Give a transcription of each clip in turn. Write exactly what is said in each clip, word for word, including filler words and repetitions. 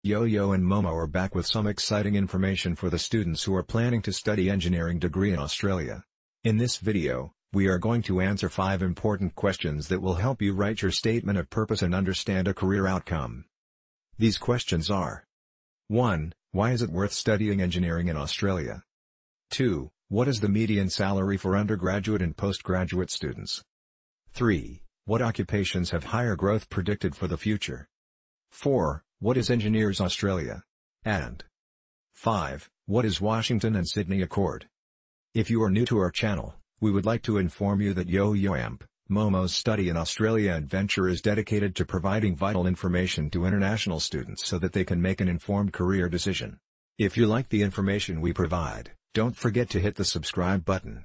Yo-Yo and Momo are back with some exciting information for the students who are planning to study engineering degree in Australia. In this video, we are going to answer five important questions that will help you write your statement of purpose and understand a career outcome. These questions are: one. Why is it worth studying engineering in Australia? two. What is the median salary for undergraduate and postgraduate students? three. What occupations have higher growth predicted for the future? four. What is Engineers Australia? And five. What is Washington and Sydney Accord? If you are new to our channel, we would like to inform you that Yo-Yo and Momo's Study in Australia adventure is dedicated to providing vital information to international students so that they can make an informed career decision. If you like the information we provide, don't forget to hit the subscribe button.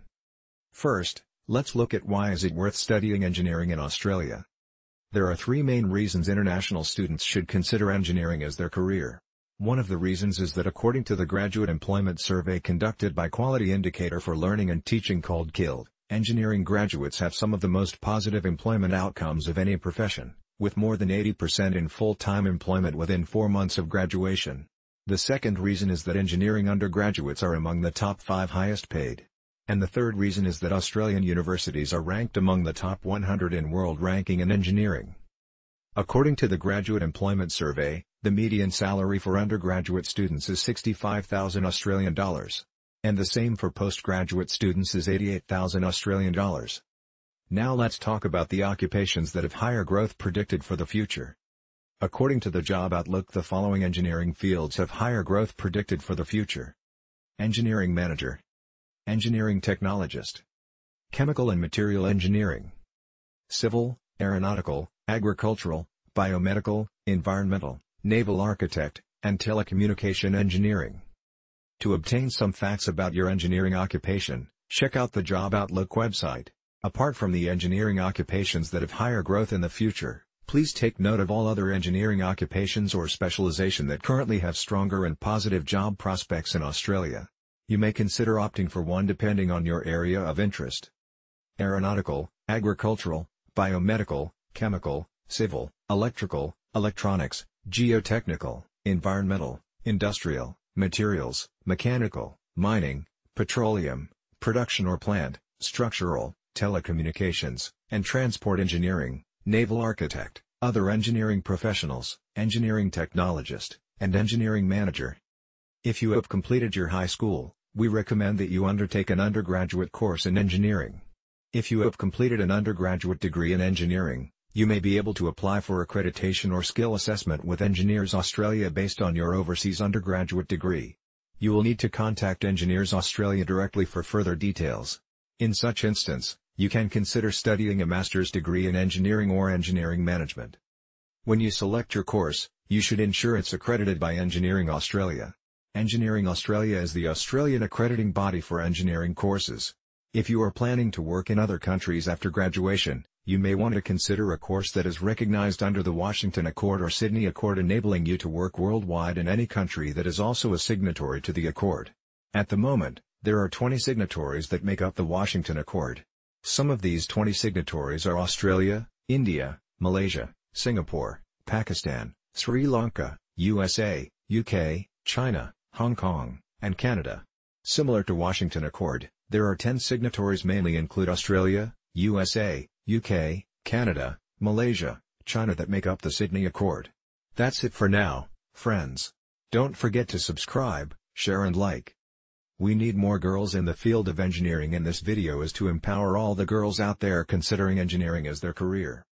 First, let's look at why is it worth studying engineering in Australia. There are three main reasons international students should consider engineering as their career. One of the reasons is that according to the Graduate Employment Survey conducted by Quality Indicator for Learning and Teaching called Q I L D, engineering graduates have some of the most positive employment outcomes of any profession, with more than eighty percent in full-time employment within four months of graduation. The second reason is that engineering undergraduates are among the top five highest paid. And the third reason is that Australian universities are ranked among the top one hundred in world ranking in engineering. According to the Graduate Employment Survey, the median salary for undergraduate students is sixty-five thousand Australian dollars. And the same for postgraduate students is eighty-eight thousand Australian dollars. Now let's talk about the occupations that have higher growth predicted for the future. According to the Job Outlook, the following engineering fields have higher growth predicted for the future: engineering manager, engineering technologist, chemical and material engineering, civil, aeronautical, agricultural, biomedical, environmental, naval architect, and telecommunication engineering. To obtain some facts about your engineering occupation, check out the Job Outlook website. Apart from the engineering occupations that have higher growth in the future, please take note of all other engineering occupations or specialization that currently have stronger and positive job prospects in Australia. You may consider opting for one depending on your area of interest. Aeronautical, agricultural, biomedical, chemical, civil, electrical, electronics, geotechnical, environmental, industrial, materials, mechanical, mining, petroleum, production or plant, structural, telecommunications, and transport engineering, naval architect, other engineering professionals, engineering technologist, and engineering manager. If you have completed your high school, we recommend that you undertake an undergraduate course in engineering. If you have completed an undergraduate degree in engineering, you may be able to apply for accreditation or skill assessment with Engineers Australia based on your overseas undergraduate degree. You will need to contact Engineers Australia directly for further details. In such instance, you can consider studying a master's degree in engineering or engineering management. When you select your course, you should ensure it's accredited by Engineering Australia. Engineering Australia is the Australian accrediting body for engineering courses. If you are planning to work in other countries after graduation, you may want to consider a course that is recognized under the Washington Accord or Sydney Accord, enabling you to work worldwide in any country that is also a signatory to the Accord. At the moment, there are twenty signatories that make up the Washington Accord. Some of these twenty signatories are Australia, India, Malaysia, Singapore, Pakistan, Sri Lanka, U S A, U K, China, Hong Kong, and Canada. Similar to Washington Accord, there are ten signatories, mainly include Australia, U S A, U K, Canada, Malaysia, China, that make up the Sydney Accord. That's it for now, friends. Don't forget to subscribe, share and like. We need more girls in the field of engineering, and this video is to empower all the girls out there considering engineering as their career.